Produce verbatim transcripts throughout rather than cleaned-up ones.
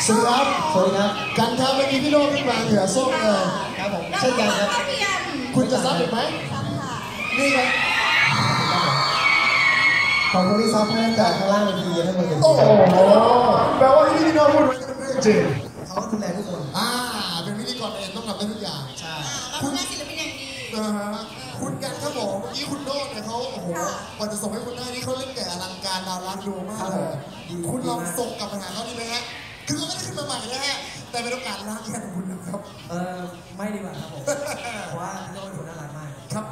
สวัสดีครับสวัสดีครับกันครับเมื่อกี้พี่โน้ตพี่มาเหนือส้มเลยครับผมเช่นกันครับคุณจะซับอีกไหมนี่ครับขอบคุณที่ซับให้แต่ข้างล่างเป็นทีให้มันเป็นโอ้โหแปลว่าที่พี่โน้ตพูดมันเป็นเรื่องจริงเขาดูแลทุกคนอ่าเป็นพิธีกรเองต้องทำได้ทุกอย่างใช่คุณศิลปินอย่างดีคุณกันครับผมเมื่อกี้คุณโน้ตเนี่ยเขาโอ้โหก่อนจะส่งให้คุณได้นี่เขาเล่นแต่อลังการดาวร้านดูมากเลยคุณลองส่งกลับมาหาเขาดีไหมฮะคือเขาไม่ได้ขึ้นมาใหม่นะฮะแต่เป็นโอกาสล้างแค้นของคุณนะครับเออไม่ดีกว่าครับผมเพราะว่าพี่โน้ตเป็นคนน่ารักมากครับ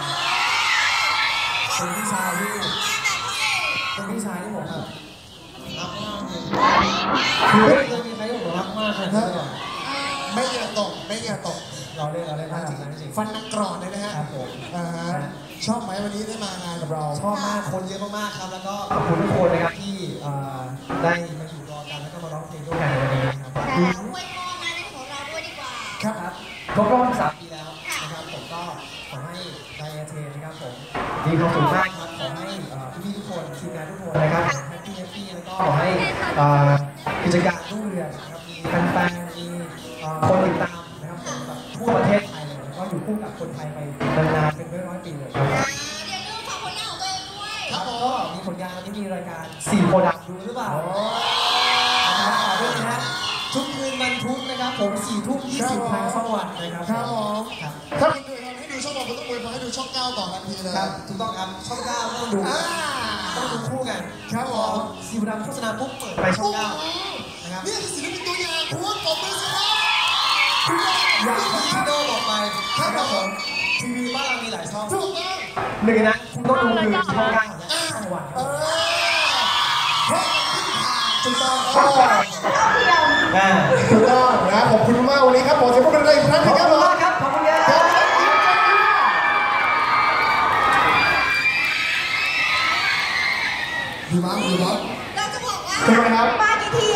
เป็นพี่ชายที่เป็นพี่ชายที่ผมแบบรักมากคือไม่เคยมีใครที่ผมรักมากขนาดนี้ก่อนไม่อย่าตกไม่อย่าตกเราเล่นเราเล่นจริงจริงฟันนักกรอนเลยนะฮะครับผมชอบไหมวันนี้ได้มางานกับเราชอบมากคนเยอะมากๆครับแล้วก็ขอบคุณทุกคนนะครับที่ได้มาอยู่รอกันแล้วก็มาร้องเพลงด้วยกันในวันนี้ครับแต่แล้วอวยพรมาในของเราด้วยดีกว่าครับครบรอบสามปีแล้วนะครับผมก็ขอให้ไดอาเทนนะครับผมมีความสุขมากครับขอให้พี่ๆทุกคนทีมงานทุกคนนะครับแฮปปี้แฮปปี้แล้วก็ขอให้กิจการรุ่งเรืองนะครับมีแฟนๆมีคนติดตามนะครับผมแบบทั่วประเทศไทยเลยแล้วก็อยู่คู่กับคนไทยไปนานๆเป็นร้อยๆปีเลยครับเดี๋ยวดูฝากผลงานของตัวเองด้วยครับก็มีผลงานวันนี้มีรายการสี่โปรดักต์ดูหรือเปล่านะครับขอด้วยนะฮะทุกคืนวันพุธนะครับผมสี่ทุ่มยี่สิบทางช่องวันนะครับครับผมถ้าคุณดูให้ดูช่องวันคุณต้องอวยพรให้ดูช่องเก้าต่อทันทีเลยครับถูกต้องครับช่องเก้าต้องดูต้องดูคู่กันครับผมสี่โปรดักต์โฆษณาปุ๊บเปิดไปช่องเก้านะครับนี่คือศิลปินตัวอย่างคุณตบมือสิครับอย่างที่พี่โน่บอกไปครับผมทีวีบ้านเรามีหลายช่องถูกต้องหนึ่งนะคุณต้องดูคือช่องเก้าช่องวันถูกต้องถูกต้องนะขอบคุณมากวันนี้ครับผมจะพูดอะไรอีกครั้งนึงครับผมครับขอบคุณครับดีมากดีมากเราจะบอกว่ามากี่ที